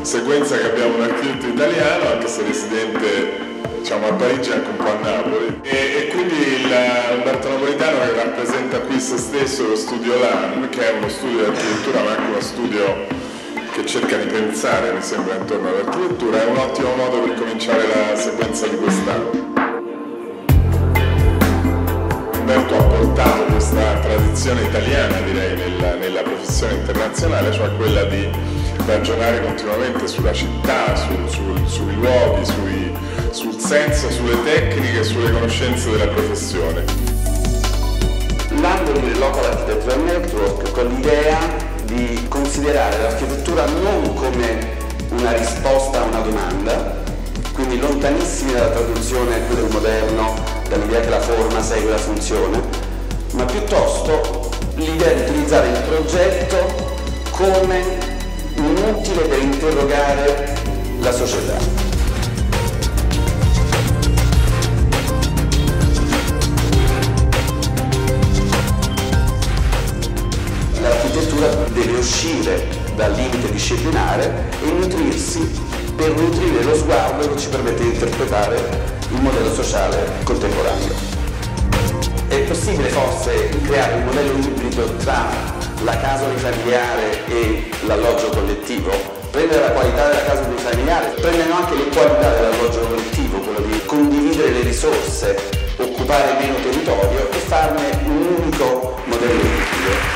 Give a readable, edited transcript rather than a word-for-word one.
sequenza che abbiamo un architetto italiano, anche se residente diciamo a Parigi e anche un po' a Napoli, e quindi Umberto Napolitano che rappresenta qui se stesso lo studio LAN, che è uno studio di architettura ma anche uno studio che cerca di pensare, mi sembra, intorno all'architettura. È un ottimo modo per cominciare la sequenza di quest'anno. Umberto ha portato questa tradizione italiana, direi, nella professione internazionale, cioè quella di ragionare continuamente sulla città, sui luoghi, sul senso, sulle tecniche, sulle conoscenze della professione. LAN vuol dire Local Architectural Network, con l'idea di considerare l'architettura non come una risposta a una domanda, quindi lontanissimi dalla traduzione del moderno, dall'idea che la forma segue la funzione, ma piuttosto l'idea di utilizzare il progetto come un utile per interrogare la società. L'architettura deve uscire dal limite disciplinare e nutrirsi per nutrire lo sguardo che ci permette di interpretare il modello sociale contemporaneo. È possibile forse creare un modello ibrido tra la casa unifamiliare e l'alloggio collettivo? Prendere la qualità della casa unifamiliare, prendere anche le qualità dell'alloggio collettivo, quello di condividere le risorse, occupare meno territorio e farne un unico modello ibrido.